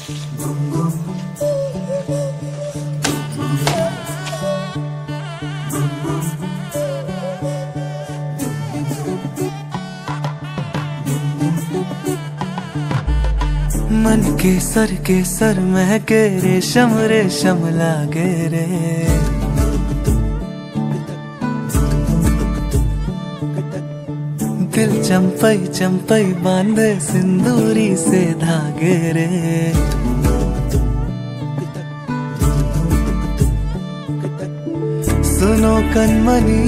मन के सर महके रेशम रेशम लागे रे। दिल चंपई चंपई बांधे सिंदूरी से धागे रे। सुनो कनमनी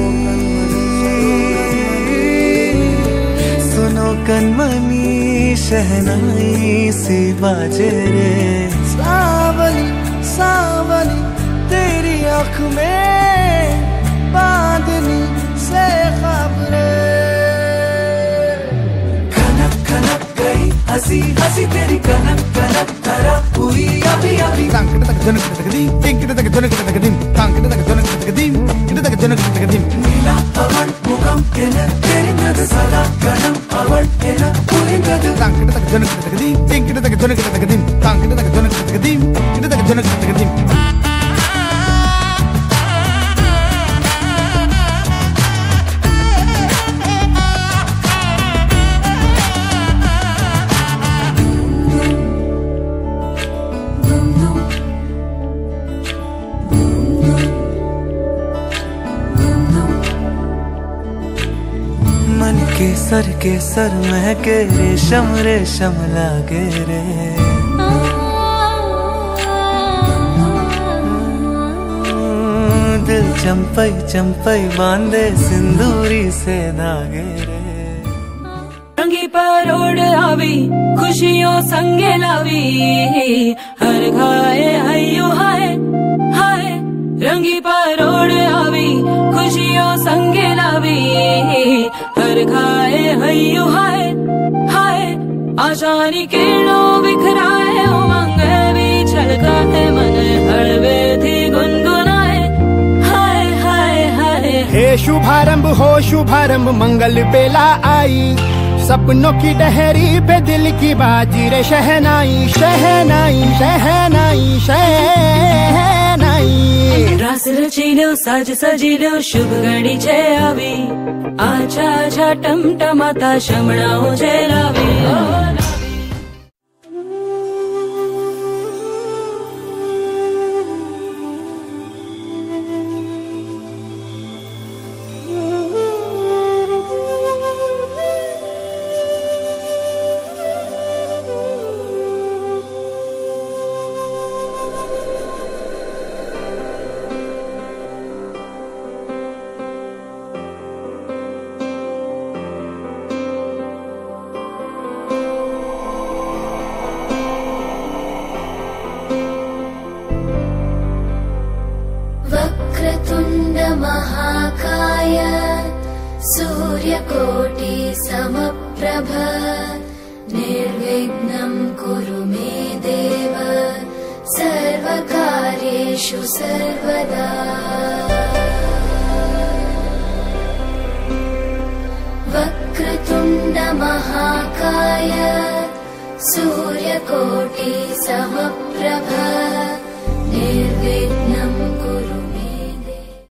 सुनो कनमनी शहनाई सी बाजे रे। सावली सावली तेरी आँख में बांधनी से खबरे। खनक खनक गई हंसी हंसी तेरी कनक कनक धरा हुई अभी अभी। नीला पवन मुखम तेरी मृद सदा गणम अवल पुलिंगद। मन के सर महके रेशम रेशम लागे रे। दिल चंपई चंपई बांधे सिंदूरी से धागे रे। रंगी परोड़ आवी खुशियों संगे लावी हर घाए हयो हाय हाय। रंगी परोड़ आवी खुशियों संगे लावी हर घाए हयो हाय हाय। आशानी किरणों बिखराए उमंग भी छलकाए मन हड़वे थी गुनगुनाए हाय हाय हाय। हे शुभारंभ हो शुभारंभ मंगल बेला आई। सपनों की डहरी पे दिल की बाजी रे। शहनाई शहनाई शहनाई शहनाई। रास रचीलो साज सजीलो शुभ घड़ी छे आवी। आछा आछा टमटमाता शमणाओ छे लावी। वक्रतुण्ड महाकाय सूर्यकोटि समप्रभ निर्विघ्नं कुरु मे देव सर्वकार्येषु सर्वदा। वक्रतुण्ड महाकाय सूर्यकोटि समप्रभ निर्विघ्नं